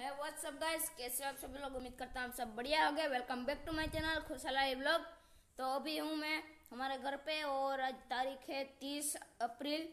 है WhatsApp guys, कैसे आप सभी लोग। उम्मीद करता हूँ आप सब बढ़िया हो गए। Welcome back to my channel Khushhal vlog. तो अभी हूँ मैं हमारे घर पे और आज तारीख है 30 अप्रैल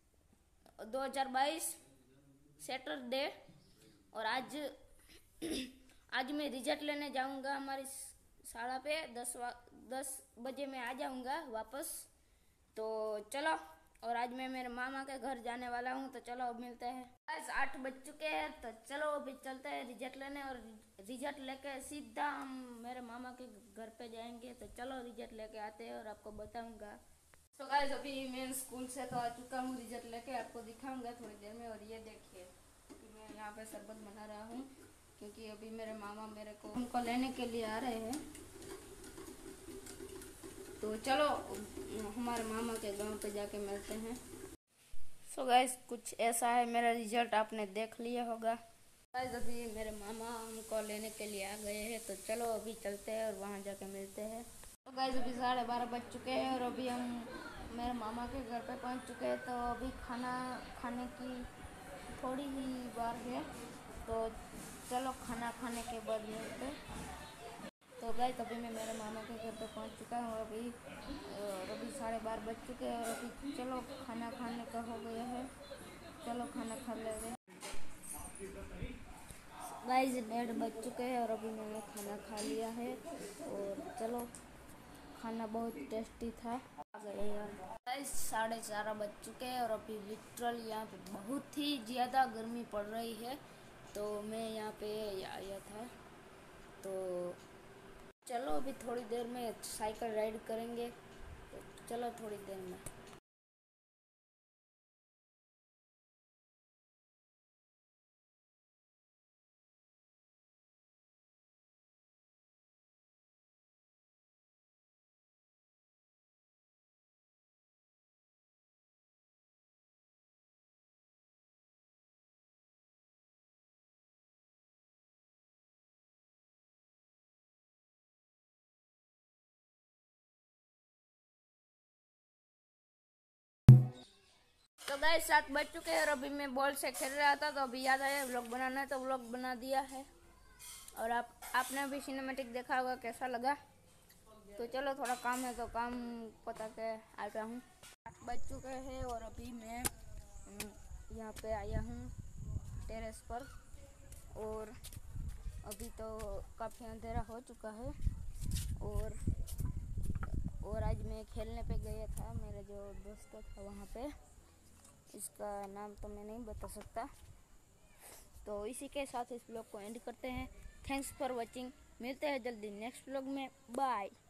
2022 सैटरडे। और आज आज मैं रिजल्ट लेने जाऊंगा हमारी शाला पे। 10 बजे मैं आ जाऊंगा वापस। तो चलो, और आज मैं मेरे मामा के घर जाने वाला हूँ। तो चलो अब मिलते हैं। बस 8 बज चुके हैं, तो चलो अभी चलते हैं रिजल्ट लेने। और रिजल्ट लेके सीधा हम मेरे मामा के घर पे जाएंगे। तो चलो रिजल्ट लेके आते हैं और आपको बताऊंगा। तो गाइस अभी मैं स्कूल से तो आ चुका हूँ, रिजल्ट लेके आपको दिखाऊंगा थोड़ी देर में। और ये देखिए कि मैं यहाँ पे शरबत बना रहा हूँ, क्योंकि अभी मेरे मामा मेरे को उनको लेने के लिए आ रहे हैं। तो चलो हमारे मामा के गांव पे जाके मिलते हैं। सो गाइस कुछ ऐसा है मेरा रिजल्ट, आपने देख लिया होगा। गाइस अभी मेरे मामा हमको लेने के लिए आ गए हैं। तो चलो अभी चलते हैं और वहाँ जाके मिलते हैं। तो गाइस अभी 12:30 बज चुके हैं और अभी हम मेरे मामा के घर पे पहुँच चुके हैं। तो अभी खाना खाने की थोड़ी ही बार है, तो चलो खाना खाने के बाद मिलते हैं। तो गाइस अभी मैं मेरे मामा के घर पे पहुंच चुका हूँ। अभी 12:30 बज चुके हैं और अभी चलो खाना खाने का हो गया है। चलो खाना खा ले रहे। गाइस 1:30 बज चुके हैं और अभी मैंने खाना खा लिया है। और चलो खाना बहुत टेस्टी था। आ गए यार। गाइस 4:30 बज चुके हैं और अभी लिटरल यहाँ पे बहुत ही ज़्यादा गर्मी पड़ रही है। तो मैं यहाँ पे आया था। तो चलो अभी थोड़ी देर में साइकिल राइड करेंगे। तो चलो थोड़ी देर में। तो गाइस 7 बज चुके हैं और अभी मैं बॉल से खेल रहा था। तो अभी याद आया व्लॉग बनाना है, तो व्लॉग बना दिया है। और आपने अभी सिनेमैटिक देखा होगा, कैसा लगा। तो चलो थोड़ा काम है तो काम पता के आ गया हूँ। 8 बज चुके हैं और अभी मैं यहाँ पे आया हूँ टेरेस पर। और अभी तो काफ़ी अंधेरा हो चुका है। और आज मैं खेलने पे गया था, मेरा जो दोस्त था वहाँ पे। इसका नाम तो मैं नहीं बता सकता। तो इसी के साथ इस ब्लॉग को एंड करते हैं। Thanks for watching. मिलते हैं जल्दी नेक्स्ट ब्लॉग में। बाय।